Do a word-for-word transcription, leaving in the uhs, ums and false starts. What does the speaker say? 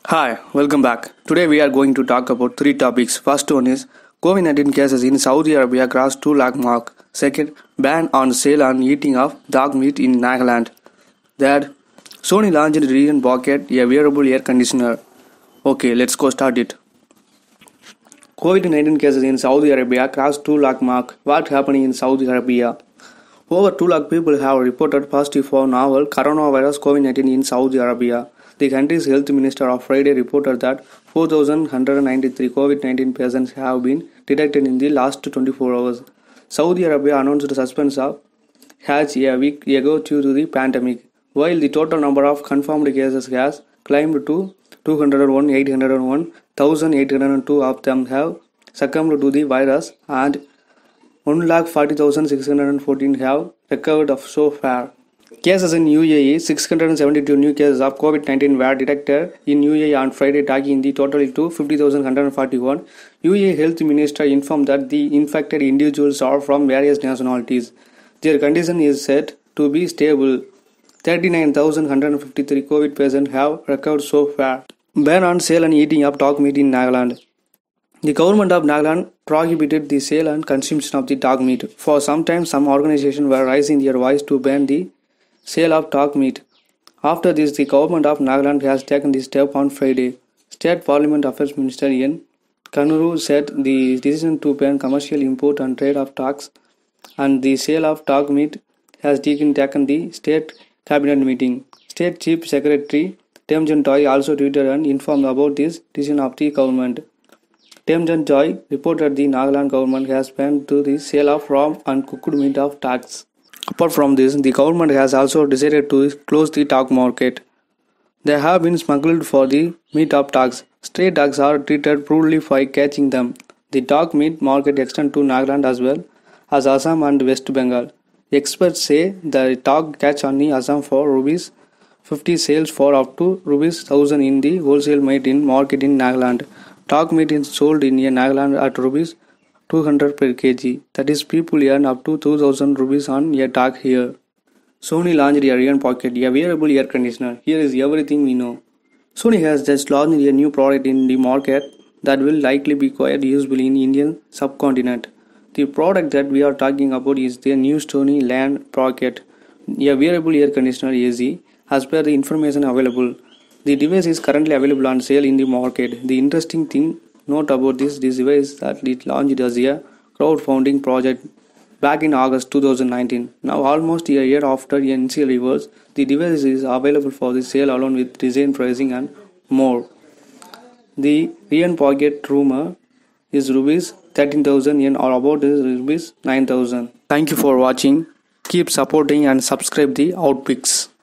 Hi, welcome back. Today we are going to talk about three topics. First one is COVID nineteen cases in Saudi Arabia crossed two lakh mark. Second, ban on sale and eating of dog meat in Nagaland. Third, Sony launched Ryan Pocket, a wearable air conditioner. Okay, let's go start it. COVID nineteen cases in Saudi Arabia crossed two lakh mark. What happening in Saudi Arabia? Over two lakh people have reported positive for novel coronavirus COVID nineteen in Saudi Arabia. The country's health minister on Friday reported that four thousand one hundred ninety-three COVID nineteen patients have been detected in the last twenty-four hours. Saudi Arabia announced the suspension of Hajj a week ago due to the pandemic, while the total number of confirmed cases has climbed to two hundred one thousand eight hundred one, one thousand eight hundred two of them have succumbed to the virus, and one lakh forty thousand six hundred fourteen have recovered so far. Cases in U A E: six hundred seventy-two new cases of COVID nineteen were detected in U A E on Friday, taking the total to fifty thousand one hundred forty-one. U A E health minister informed that the infected individuals are from various nationalities. Their condition is said to be stable. thirty-nine thousand one hundred fifty-three COVID patients have recovered so far. Ban on sale and eating of dog meat in Nagaland. The government of Nagaland prohibited the sale and consumption of the dog meat. For some time, some organizations were raising their voice to ban the sale of dog meat. After this, the government of Nagaland has taken this step on Friday. State Parliament Affairs Minister Ian Kanuru said the decision to ban commercial import and trade of dogs and the sale of dog meat has taken taken the state cabinet meeting. State Chief Secretary Temjan Toy also tweeted and informed about this decision of the government. Temjan Toy reported the Nagaland government has banned to the sale of raw and cooked meat of dogs. Apart from this, the government has also decided to close the dog market. They have been smuggled for the meat of dogs. Stray dogs are treated brutally by catching them. The dog meat market extends to Nagaland as well as Assam and West Bengal. Experts say the dog catch on the Assam for rupees fifty sales for up to rupees one thousand in the wholesale meat in market in Nagaland. Dog meat is sold in Nagaland at rupees two hundred per kg. That is, people earn up to two thousand rupees on a dog here. Sony launched a Ryan Pocket, a wearable air conditioner. Here is everything we know. Sony has just launched a new product in the market that will likely be quite useful in Indian subcontinent. The product that we are talking about is the new Sony Ryan Pocket, a wearable air conditioner A C, as per the information available. The device is currently available on sale in the market. The interesting thing note about this device is that it launched as a crowdfunding project back in August two thousand nineteen. Now, almost a year after the initial reverse, the device is available for the sale along with design, pricing, and more. The Ryan Pocket rumor is rupees thirteen thousand yen, or about is rupees nine thousand. Thank you for watching. Keep supporting and subscribe the Outpicks.